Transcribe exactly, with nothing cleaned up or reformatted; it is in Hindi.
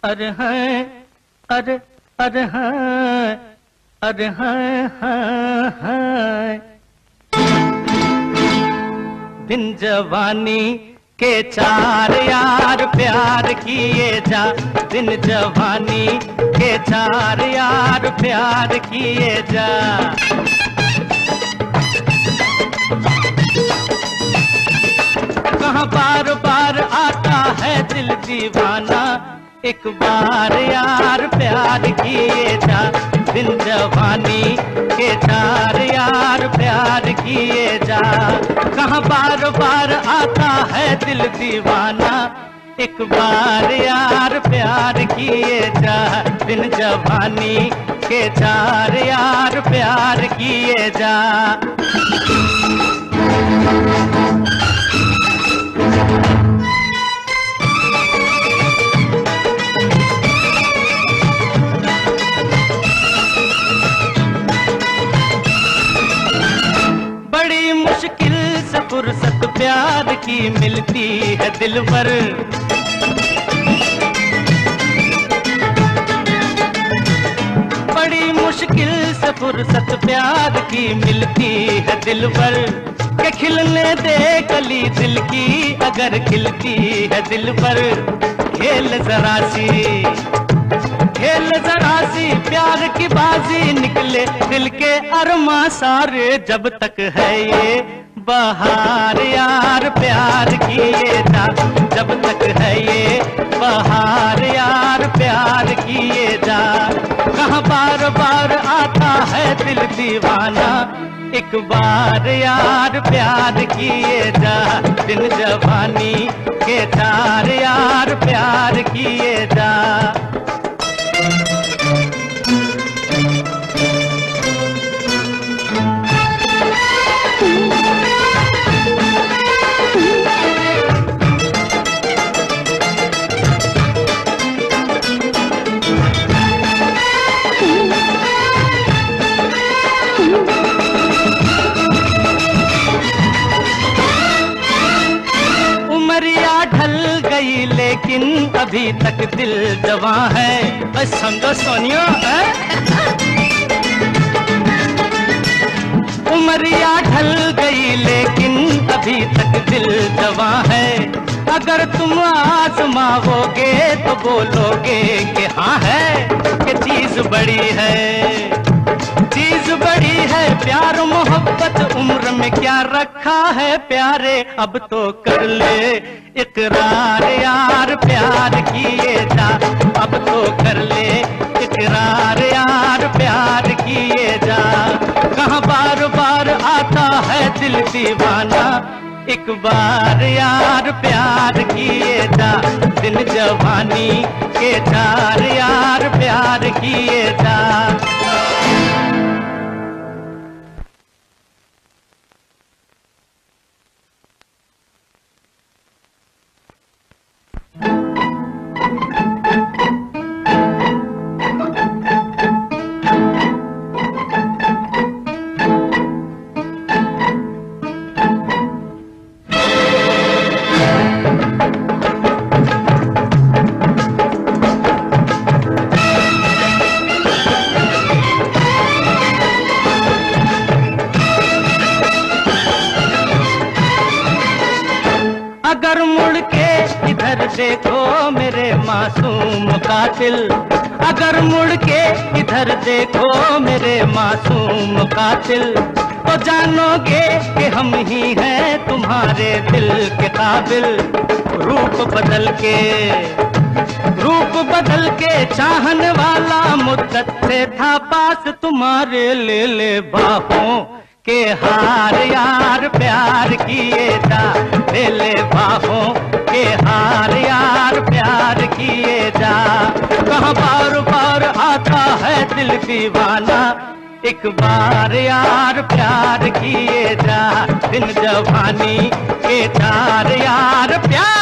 अरे हैं, अरे अरे हैं, अरे हैं, हैं, हैं। दिन जवानी के चार यार प्यार किए जा, दिन जवानी के चार यार प्यार किए जा। कहाँ बार बार आता है दिल दीवाना, एक बार यार प्यार किए जा। दिन जवानी के चार यार प्यार किए जा। कहाँ बार बार आता है दिल दीवाना, एक बार यार प्यार किए जा। दिन जवानी के चार यार प्यार किए जा। बड़ी मुश्किल से फुर्सत प्यार की मिलती है दिलबर। बड़ी मुश्किल से फुर्सत प्यार की मिलती है दिलबर। के खिलने दे कली दिल की अगर खिलती है दिलबर। खेल जरा सी, खेल जरा सी प्यार की बाजी, निकले दिल के अरमा सारे। जब तक है ये बहार यार प्यार किए जा, जब तक है ये बहार यार प्यार किए जा। कहाँ बार बार आता है दिल दीवाना, एक बार यार प्यार किए जा। दिन जवानी के चार यार प्यार किए जा। उमरिया ढल गई लेकिन अभी तक दिल जवां है। बस समझो सोनियो है? उमरिया ढल गई लेकिन अभी तक दिल जवां है। अगर तुम आजमाओगे तो बोलोगे कि हाँ है, कि चीज बड़ी है, चीज बड़ी है। प्यार मोहब्बत उम्र में क्या रखा है प्यारे, अब तो कर ले इकरार यार प्यार किए जा। अब तो कर ले इकरार यार प्यार किए जा। कहाँ बार बार आता है दिल दीवाना, एक बार यार प्यार किए जा। दिन जवानी के चार यार प्यार किए जा। अगर मुड़ के इधर देखो मेरे मासूम कातिल, अगर मुड़ के इधर देखो मेरे मासूम कातिल, तो जानोगे कि हम ही हैं तुम्हारे दिल के काबिल। रूप बदल के, रूप बदल के चाहने वाला मुद्दत से था पास तुम्हारे, ले ले बाहों के हार यार प्यार किए जा। ले ले बाहों के हार यार प्यार किए जा। कहाँ बार बार आता है दिल दीवाना, एक बार यार प्यार किए जा। दिन जवानी के चार यार प्यार